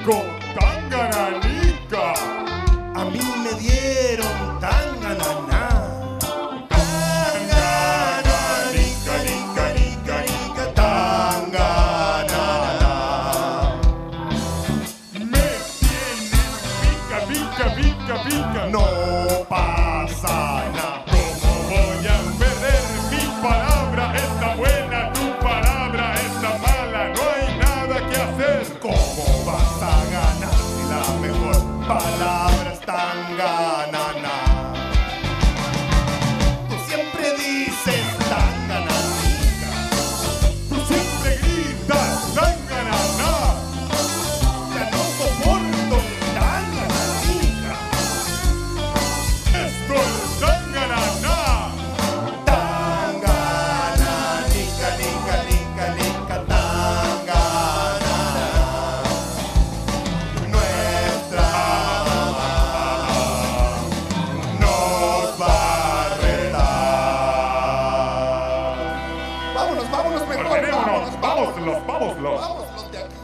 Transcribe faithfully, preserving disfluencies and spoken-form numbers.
con Tangananica. A mí me dieron tangananá. Tangananica, nica, nica, nica, tangananá. Me tienen pica, pica, pica, pica. No pasa nada. ¿Cómo voy a perder mi palabra? Está buena tu palabra, está mala, no hay nada que hacer. ¿Cómo vas a ganar si la mejor palabra es tangananá? Tú siempre dices tangananica. Tú siempre gritas tangananá. Ya no soporto el tangananica. Esto es tangananá. Tangananica, nica, nica, nica, tangananá. Nuestra mamá nos va a retar. Vámonos, vámonos mejor, Ordenémonos, vámonos, vámonos. vámonos, vámonos. Vámonos de aquí.